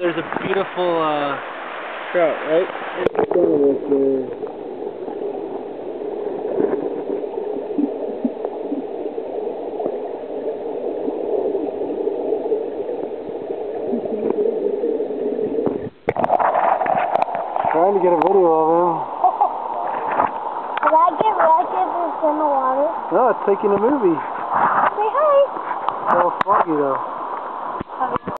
There's a beautiful trout right in front of us there. Trying to get a video of him. Did I get wrecked if it's in the water? No, it's taking a movie. Say hi. It's all foggy though.